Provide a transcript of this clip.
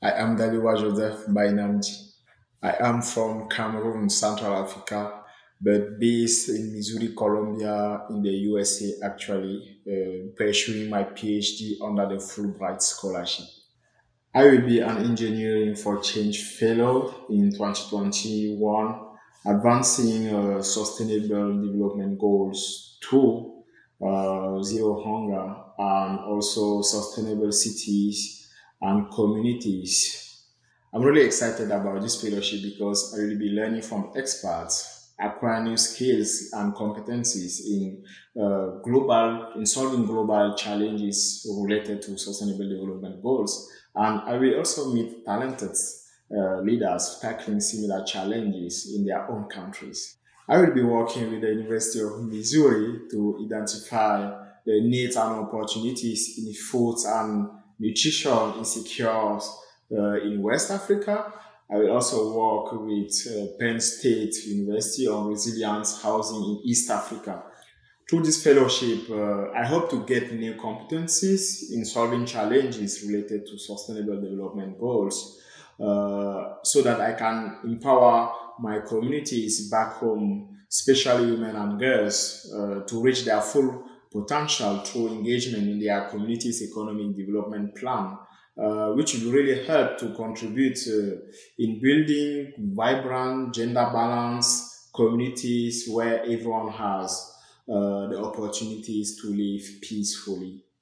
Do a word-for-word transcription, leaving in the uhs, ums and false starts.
I am Daliwa Joseph Bainamndi. I am from Cameroon, Central Africa, but based in Missouri, Columbia, in the U S A, actually, uh, pursuing my PhD under the Fulbright Scholarship. I will be an Engineering for Change Fellow in twenty twenty-one, advancing uh, sustainable development goals through uh, zero hunger and also sustainable cities and communities. I'm really excited about this fellowship because I will be learning from experts, acquire new skills and competencies in uh, global in solving global challenges related to sustainable development goals. And I will also meet talented uh, leaders tackling similar challenges in their own countries. I will be working with the University of Missouri to identify the needs and opportunities in food and nutrition insecure uh, in West Africa. I will also work with uh, Penn State University on resilience housing in East Africa. Through this fellowship, uh, I hope to get new competencies in solving challenges related to sustainable development goals uh, so that I can empower my communities back home, especially women and girls, uh, to reach their full potential through engagement in their community's economic development plan, uh, which will really help to contribute uh, in building vibrant, gender balanced communities where everyone has uh, the opportunities to live peacefully.